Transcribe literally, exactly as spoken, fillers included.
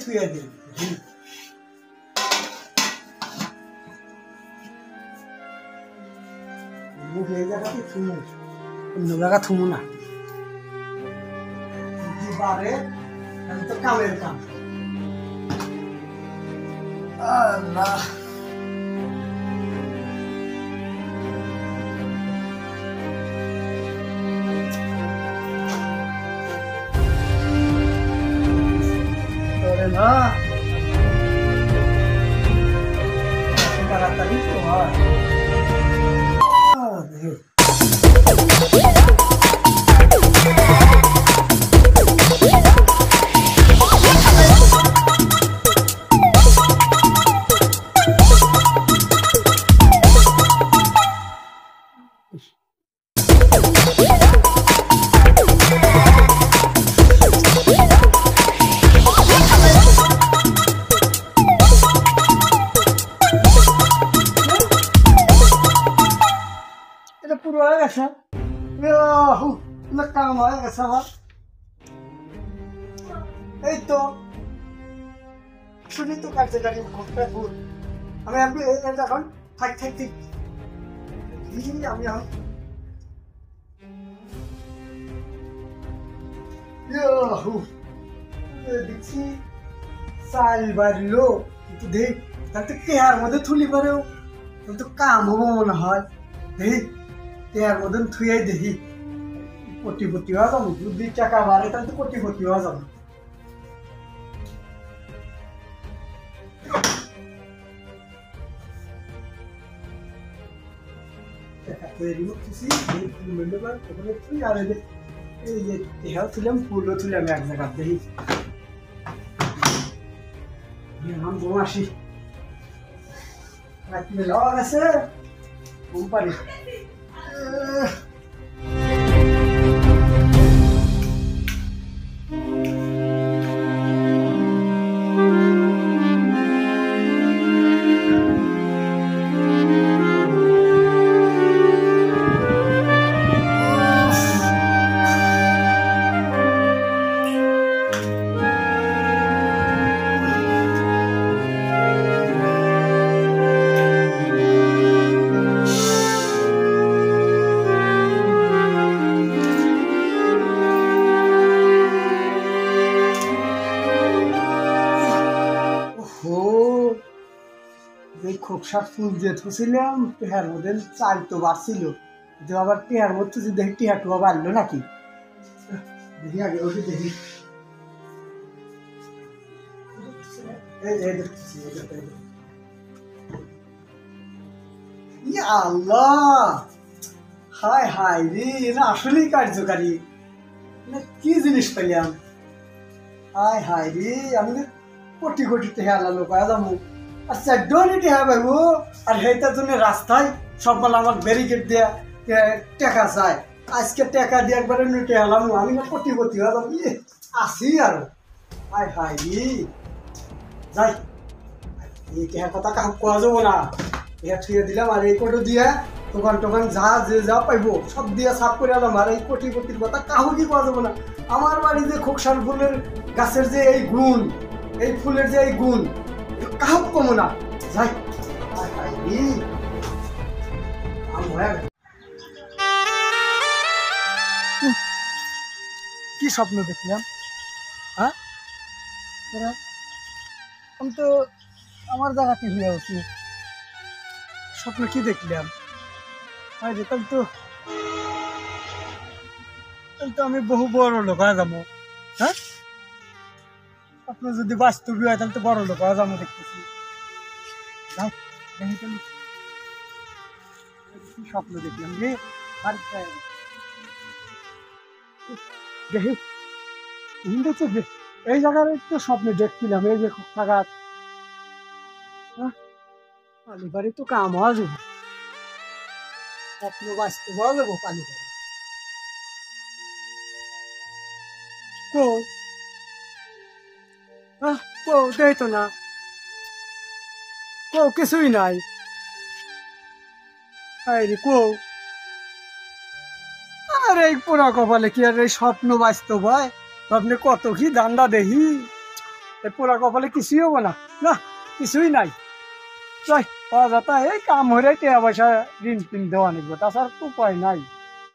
থুয়ে দিই এই জায়গাতে থুমু অন্য জায়গা থুমু না বারে তো কামের কাম আল্লাহ না তাড়াতাড়ি তো হয় পুরো হয়ে গেছে কাম হয়ে গেছে আমার এই তো শুনি তো কাটছে গাড়ি আমি আমি এখন থাক থাক ঠিক আমি এখন দেখছি চাল বাড়লো কিন্তু দেখ তাহলে তো কেয়ার মধ্যে থুলি পারেও তাহলে তো কাম হবো মনে হয় দেখি কেয়ার মধ্যে থুয়াই দেখি কোটিপতি হওয়া যাবো যদি টাকা বাড়ে তাহলে তো কোটিপতি হওয়া যাবো ফুলও তুলাম এক জায়গা দেখি আসি লওয়া গেছে কোম্পানি খোকসার ফুল দিয়ে থুছিলাম টেহার মধ্যে চাল তো বাড়ছিল কিন্তু আবার টেহার মধ্যে যদি দেখি টেহা টুয়া বাড়লো নাকি দেখি আগে ওকে দেখি আল্লাহ হায় হায় রে না আসলেই কার্যকারী কি জিনিস পেলাম হায় হায় রে আমি কোটি কোটি টেহা লালো পাওয়া যাবো আচ্ছা ডোনি টেহা পাইবো আর সেইটার জন্য রাস্তায় সব মাল আমার ব্যারিকেড দেয়া টেকা চায় আজকে টেকা দিয়ে একবারে নুটে হলাম আমি না কোটিপতি হয়ে যাবো আসি আর হায় হায় রে যাই এই টেহার কথা কাউ কোয়া যাবো না এটা থুয়ে দিলাম আর এই কোটো দিয়ে দোকান টোকান যা যে যা পাইবো সব দিয়ে সাফ করে আলাম আর এই কোটিপতির কথা কাহু কি কোয়া যাবো না আমার বাড়ি যে খোকসার ফুলের গাছের যে এই গুণ এই ফুলের যে এই গুণ কাহু কমো না যাই কি স্বপ্ন দেখলাম হ্যাঁ আমি তো আমার জায়গাতে হয়ে আছি স্বপ্ন কি দেখলাম তাহলে তো তাহলে তো আমি বহু বড় লোক হয়ে যাবো হ্যাঁ স্বপ্ন যদি বাস্তব হয় তাহলে তো বড় লোক হয়ে যাবো দেখতেছি কি স্বপ্ন দেখলাম রে দেখি এই জায়গার তো স্বপ্ন দেখছিলাম এই যে টাকার পালিবাড়ি তো কাম হওয়া যাবে স্বপ্ন বাঁচতে হওয়া যাবো পালিবাড়ি তো কো দেই তো না কো কিছুই নাই আরে কো আরে এই পোড়া কপালে কি আর এই স্বপ্ন বাস্তব হয় স্বপ্নে কত কি দান্ডা দেখি এই পোলা কপালে কিছুই হবো না, না কিছুই নাই। যাই অযথা এই কাম হয়ে টেয়া পয়সা ঋণ টিন দেওয়া নিব, তাছাড়া তো উপায় নাই।